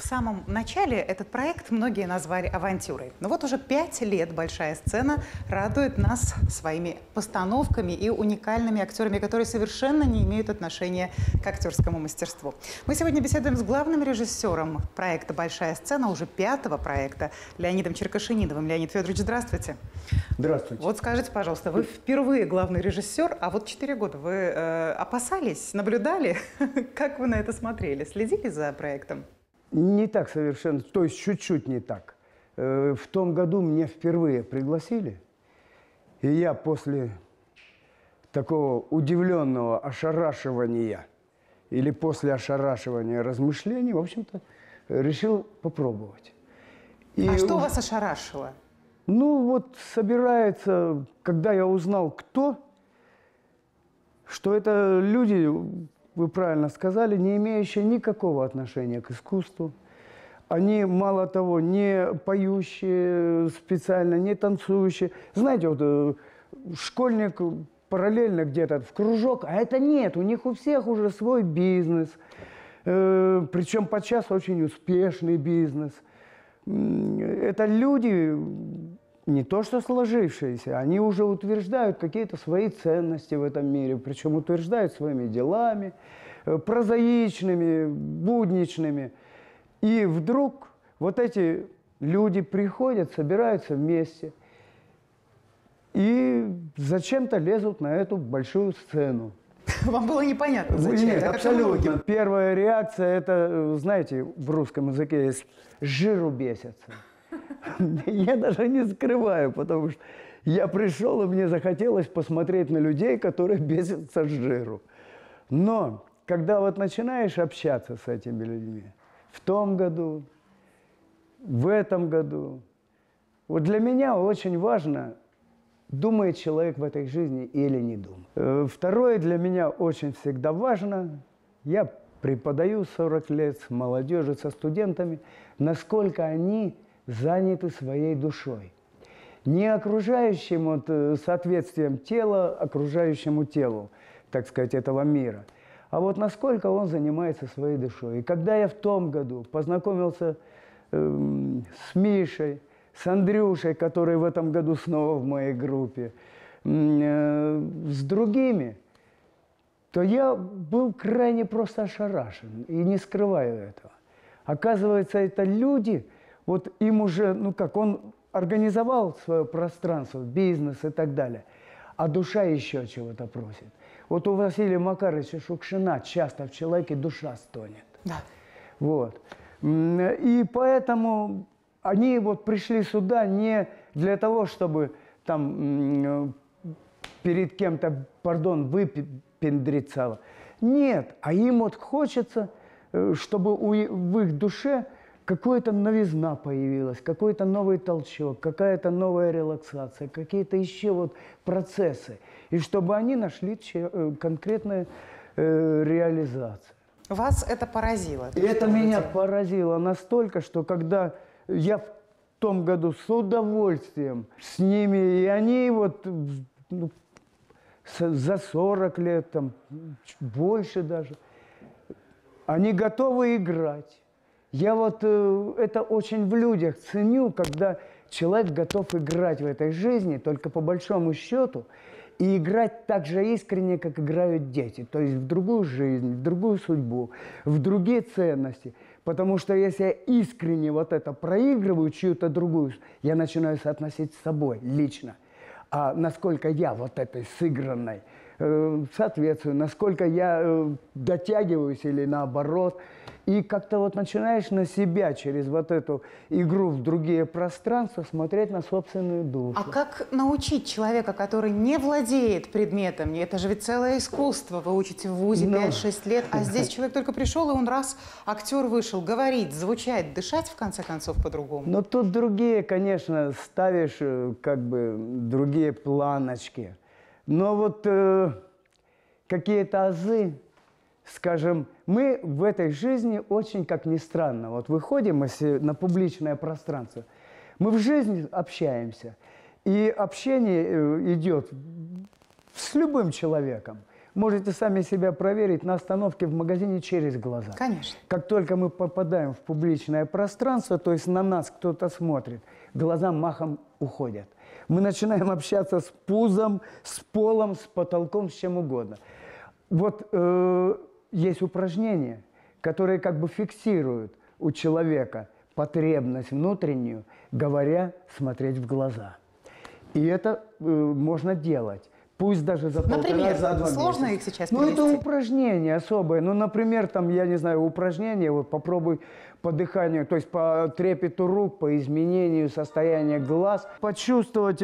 самом начале этот проект многие назвали авантюрой. Но вот уже 5 лет «Большая сцена» радует нас своими постановками и уникальными актерами, которые совершенно не имеют отношения к актерскому мастерству. Мы сегодня беседуем с главным режиссером проекта «Большая сцена», уже 5-го проекта, Леонидом Черкашинидовым. Леонид Федорович, здравствуйте. Здравствуйте. Вот скажите, пожалуйста, вы впервые главный режиссер, а вот 4 года вы опасались, наблюдали? Как вы на это смотрели? Следили за проектом? Не так совершенно, то есть чуть-чуть не так. В том году меня впервые пригласили, и я после такого удивленного ошарашивания или после ошарашивания размышлений, в общем-то, решил попробовать. А что вас ошарашило? Ну вот собирается, когда я узнал, кто, что это люди, вы правильно сказали, не имеющие никакого отношения к искусству. Они, мало того, не поющие специально, не танцующие. Знаете, вот школьник параллельно где-то в кружок, а это нет, у них у всех уже свой бизнес. Причем подчас очень успешный бизнес. Это люди не то что сложившиеся, они уже утверждают какие-то свои ценности в этом мире, причем утверждают своими делами, прозаичными, будничными. И вдруг вот эти люди приходят, собираются вместе и зачем-то лезут на эту большую сцену. Вам было непонятно, зачем? Нет, абсолютно. Первая реакция, это, знаете, в русском языке есть «жиру бесятся». Я даже не скрываю, потому что я пришел, и мне захотелось посмотреть на людей, которые бесятся с жиру. Но когда вот начинаешь общаться с этими людьми в том году, в этом году, вот для меня очень важно, думает человек в этой жизни или не думает. Второе для меня очень всегда важно, я преподаю 40 лет с молодежью, со студентами, насколько они заняты своей душой. Не окружающим вот, соответствием тела окружающему телу, так сказать, этого мира, а вот насколько он занимается своей душой. И когда я в том году познакомился с Мишей, с Андрюшей, который в этом году снова в моей группе, с другими, то я был крайне просто ошарашен и не скрываю этого. Оказывается, это люди, вот им уже, ну как, он организовал свое пространство, бизнес и так далее, а душа еще чего-то просит. Вот у Василия Макаровича Шукшина часто в человеке душа стонет. Да. Вот. И поэтому они вот пришли сюда не для того, чтобы там перед кем-то, пардон, выпендриться. Нет, а им вот хочется, чтобы в их душе какая-то новизна появилась, какой-то новый толчок, какая-то новая релаксация, какие-то еще вот процессы. И чтобы они нашли конкретную реализацию. Вас это поразило? И это меня поразило настолько, что когда я в том году с удовольствием с ними, и они вот ну, за 40 лет, там, больше даже, они готовы играть. Я вот это очень в людях ценю, когда человек готов играть в этой жизни, только по большому счету, и играть так же искренне, как играют дети. То есть в другую жизнь, в другую судьбу, в другие ценности. Потому что если я искренне вот это проигрываю, чью-то другую, я начинаю соотносить с собой лично. А насколько я вот этой сыгранной соответствую, насколько я дотягиваюсь или наоборот. И как-то вот начинаешь на себя через вот эту игру в другие пространства смотреть на собственную душу. А как научить человека, который не владеет предметом? Это же ведь целое искусство. Вы учите в ВУЗе 5-6 лет, а здесь человек только пришел, и он раз, актер вышел, говорить, звучать, дышать, в конце концов, по-другому. Но тут другие, конечно, ставишь как бы другие планочки. Но вот какие-то азы, скажем, мы в этой жизни очень, как ни странно, вот выходим на публичное пространство, мы в жизни общаемся, и общение идет с любым человеком. можете сами себя проверить на остановке в магазине через глаза. Конечно. Как только мы попадаем в публичное пространство, то есть на нас кто-то смотрит, глаза махом уходят. Мы начинаем общаться с пузом, с полом, с потолком, с чем угодно. Вот есть упражнения, которые как бы фиксируют у человека потребность внутреннюю, говоря, смотреть в глаза. И это можно делать. Пусть даже за полтора, за 2 месяца. Сложно их сейчас Ну, перевести? это упражнение особое. Ну, например, там, я не знаю, упражнение, вот попробуй по дыханию, то есть по трепету рук, по изменению состояния глаз, почувствовать,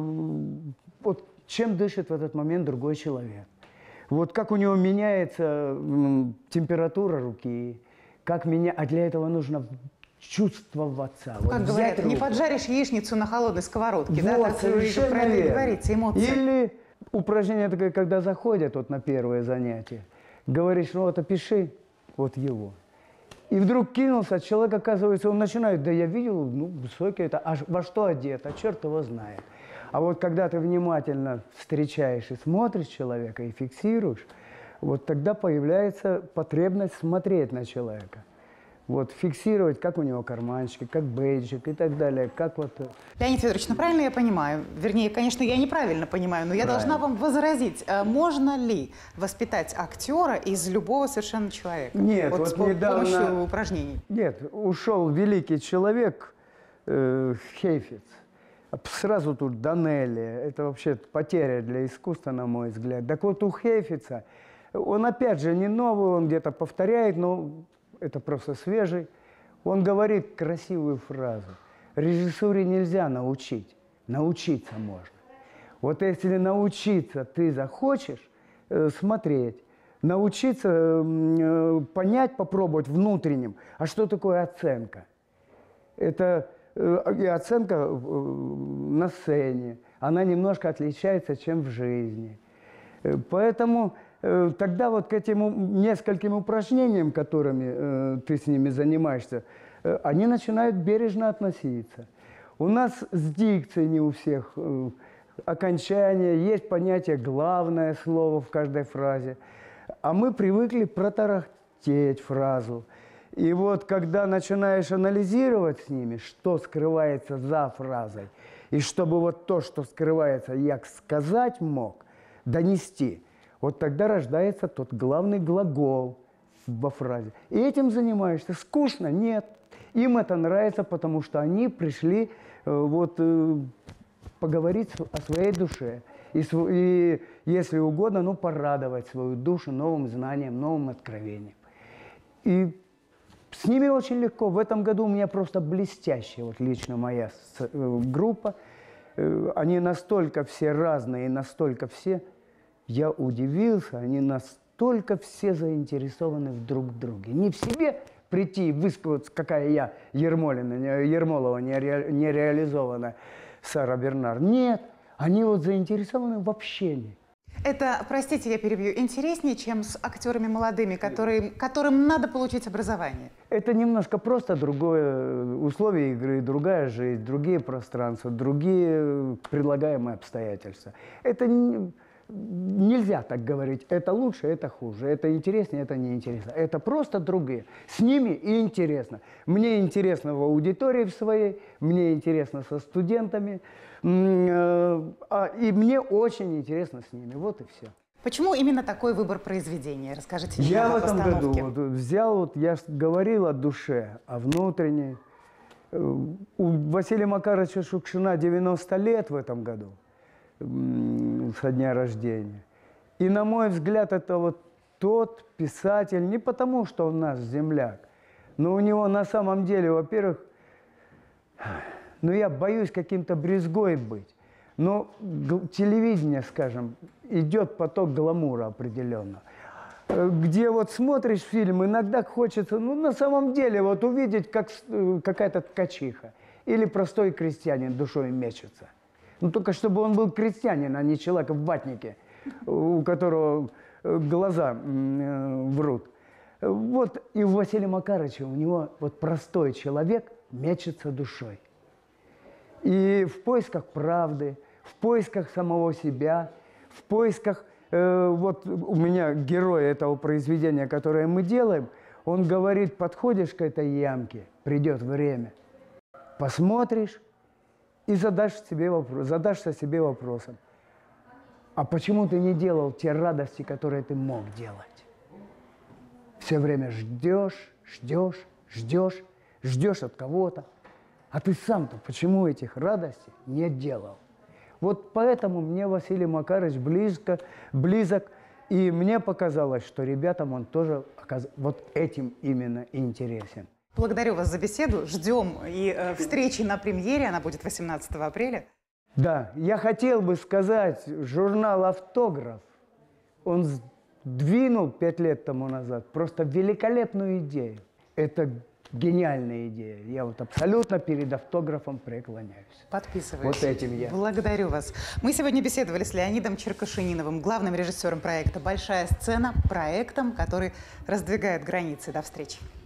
вот, чем дышит в этот момент другой человек. Вот как у него меняется температура руки, как а для этого нужно чувствоваться. Ну, как вот говорят, не руку. поджаришь яичницу на холодной сковородке, да? Вот, Так совершенно про это и верно. говорится, эмоции. Или упражнение такое, когда заходят вот на первое занятие, говоришь, ну вот опиши вот его. И вдруг кинулся, человек, оказывается, он начинает, да я видел, ну, высокий это, а во что одет, а черт его знает. А вот когда ты внимательно встречаешь и смотришь человека, и фиксируешь, вот тогда появляется потребность смотреть на человека. Вот, фиксировать, как у него карманчики, как бейджик и так далее. Как вот... Леонид Федорович, ну правильно я понимаю? Вернее, конечно, я неправильно понимаю, но я должна вам возразить. Можно ли воспитать актера из любого совершенно человека? Нет, вот вот с недавно... помощью упражнений. Нет, ушел великий человек Хейфиц. Сразу тут Данелли. Это вообще потеря для искусства, на мой взгляд. Так вот, у Хейфица, он опять же не новый, он где-то повторяет, но это просто свежий. Он говорит красивую фразу. Режиссуре нельзя научить, научиться можно. Вот если научиться ты захочешь смотреть, научиться понять, попробовать внутренним, а что такое оценка? Это и оценка на сцене, она немножко отличается, чем в жизни. Поэтому тогда вот к этим нескольким упражнениям, которыми ты с ними занимаешься, они начинают бережно относиться. У нас с дикцией не у всех окончания, есть понятие «главное слово» в каждой фразе, а мы привыкли протарахтеть фразу. И вот когда начинаешь анализировать с ними, что скрывается за фразой, и чтобы вот то, что скрывается, я сказать мог, донести, вот тогда рождается тот главный глагол во фразе. И этим занимаешься. Скучно? Нет. Им это нравится, потому что они пришли поговорить о своей душе. И, если угодно, ну, порадовать свою душу новым знанием, новым откровением. И с ними очень легко. В этом году у меня просто блестящая, вот лично моя группа. Они настолько все разные, настолько все... Я удивился, они настолько все заинтересованы друг в друге. Не в себе прийти и высказаться, какая я Ермолова нереализованная Сара Бернар. Нет, они вот заинтересованы в общении. Это, простите, я перебью, интереснее, чем с актерами молодыми, которым надо получить образование? Это немножко просто другое условие игры, другая жизнь, другие пространства, другие предлагаемые обстоятельства. Это нельзя так говорить, это лучше, это хуже, это интереснее, это неинтересно. Это просто другие. С ними и интересно. Мне интересно в аудитории в своей, мне интересно со студентами, и мне очень интересно с ними. Вот и все. Почему именно такой выбор произведения? Расскажите мне Я о в этом году постановке. взял, я говорил о душе, о внутренней. У Василия Макаровича Шукшина 90 лет в этом году. Со дня рождения. И, на мой взгляд, это вот тот писатель, не потому, что он наш земляк, но у него на самом деле, во-первых, ну, я боюсь каким-то брезгой быть, но телевидение, скажем, идет поток гламура определенно, где вот смотришь фильм, иногда хочется, ну, на самом деле, вот увидеть, как какая-то ткачиха или простой крестьянин душой мечется. Ну, только чтобы он был крестьянин, а не человек в ватнике, у которого глаза врут. Вот и у Василия Макаровича, у него вот простой человек мечется душой. И в поисках правды, в поисках самого себя, в поисках вот у меня герой этого произведения, которое мы делаем, он говорит, подходишь к этой ямке, придет время, посмотришь и задашься себе вопросом, а почему ты не делал те радости, которые ты мог делать? Все время ждешь от кого-то, а ты сам-то почему этих радостей не делал? Вот поэтому мне Василий Макарович близок, и мне показалось, что ребятам он тоже вот этим именно интересен. Благодарю вас за беседу. Ждем и встречи на премьере. Она будет 18 апреля. Да, я хотел бы сказать, журнал «Автограф», он двинул 5 лет тому назад просто великолепную идею. Это гениальная идея. Я вот абсолютно перед «Автографом» преклоняюсь. Подписываюсь. Вот этим я. Благодарю вас. Мы сегодня беседовали с Леонидом Черкашининовым, главным режиссером проекта «Большая сцена», проектом, который раздвигает границы. До встречи.